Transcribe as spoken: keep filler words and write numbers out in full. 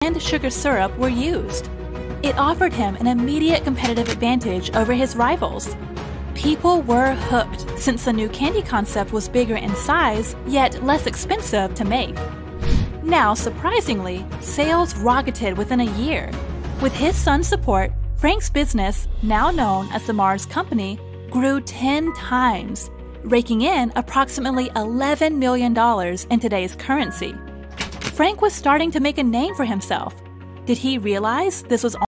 and sugar syrup were used. It offered him an immediate competitive advantage over his rivals. People were hooked since the new candy concept was bigger in size, yet less expensive to make. Now, surprisingly, sales rocketed within a year. With his son's support, Frank's business, now known as the Mars Company, grew ten times, raking in approximately eleven million dollars in today's currency. Frank was starting to make a name for himself. Did he realize this was